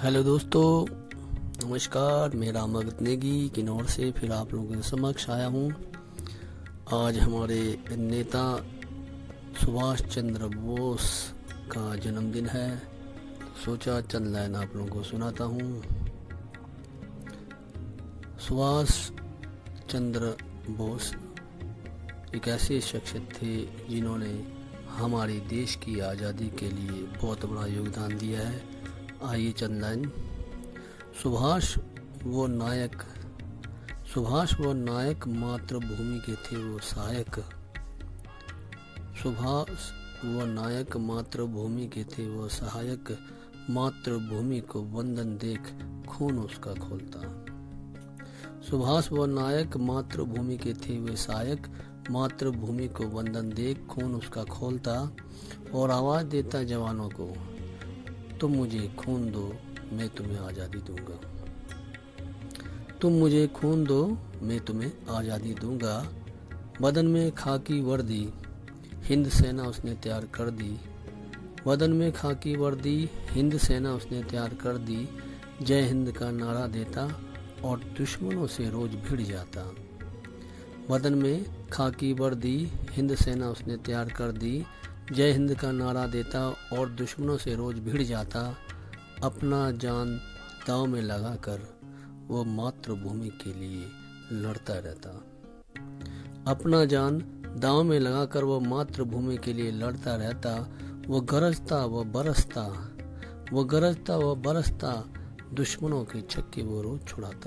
Hello दोस्तों, नमस्कार। मैं राम भगत नेगी किन्नौर से फिर आप लोगों के समक्ष आया हूँ। आज हमारे नेता सुभाष चंद्र बोस का जन्मदिन है, तो सोचा चंद लाइन आप लोगों को सुनाता हूँ। सुभाष चंद्र बोस एक ऐसे शख्सियत थे जिन्होंने हमारे देश की आज़ादी के लिए बहुत बड़ा योगदान दिया है। आइए चंद लाइन। सुभाष वो नायक मातृभूमि के थे वो सहायक। सुभाष वो नायक मातृभूमि के थे वो सहायक। मातृभूमि को वंदन देख खून उसका खोलता। सुभाष वो नायक मातृभूमि के थे वे सहायक। मातृभूमि को वंदन देख खून उसका खोलता और आवाज देता जवानों को, तुम मुझे खून दो मैं तुम्हें आज़ादी दूंगा। तुम मुझे खून दो मैं तुम्हें आज़ादी दूंगा। बदन में खाकी वर्दी हिंद सेना उसने तैयार कर दी। बदन में खाकी वर्दी हिंद सेना उसने तैयार कर दी। जय हिंद का नारा देता और दुश्मनों से रोज भिड़ जाता। बदन में खाकी वर्दी हिंद सेना उसने तैयार कर दी। जय हिंद का नारा देता और दुश्मनों से रोज भिड़ जाता। अपना जान दांव में लगाकर वो मातृभूमि के लिए लड़ता रहता। अपना जान दांव में लगाकर वो मातृभूमि के लिए लड़ता रहता। वो गरजता वो बरसता, वो गरजता वो बरसता, दुश्मनों के छक्के वो रोज छुड़ाता।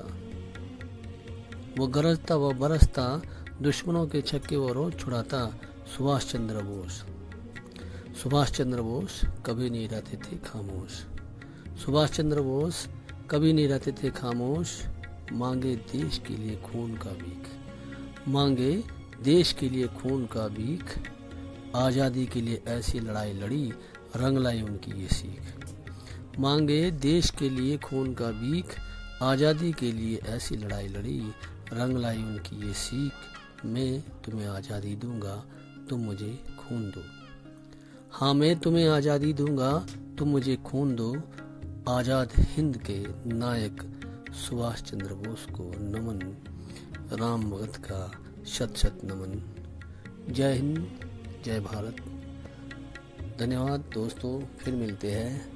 वो गरजता वो बरसता, दुश्मनों के छक्के वो रोज छुड़ाता। सुभाष चंद्र बोस। सुभाष चंद्र बोस कभी नहीं रहते थे खामोश। सुभाष चंद्र बोस कभी नहीं रहते थे खामोश। मांगे देश के लिए खून का भीख। मांगे देश के लिए खून का भीख। आज़ादी के लिए ऐसी लड़ाई लड़ी, रंग लाई उनकी ये सीख। मांगे देश के लिए खून का भीख। आज़ादी के लिए ऐसी लड़ाई लड़ी, रंग लाई उनकी ये सीख। मैं तुम्हें आज़ादी दूंगा तुम मुझे खून दो। हाँ, मैं तुम्हें आज़ादी दूंगा तुम मुझे खून दो। आज़ाद हिंद के नायक सुभाष चंद्र बोस को नमन। राम भगत का शत शत नमन। जय हिंद, जय भारत। धन्यवाद दोस्तों, फिर मिलते हैं।